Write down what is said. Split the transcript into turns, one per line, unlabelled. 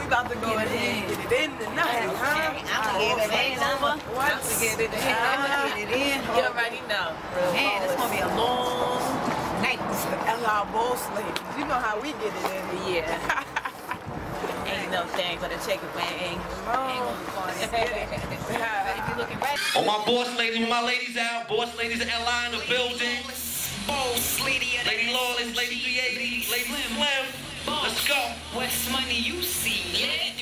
about to go ahead and get it in tonight, huh?
I'm gonna get it in.
What?
I'm gonna get it in. I'm gonna get it in.
You already know.
Man, it's gonna be a long night.
That's our boss ladies. You know how we get it in.
Yeah. Ain't no thing but a chicken wing. Better be looking ready.
Oh, my boss ladies, where my ladies out? Boss ladies at LI in the building. Lady Lawless, Lady 380, Lady Slim. Let's go.
What's money you see? Yeah.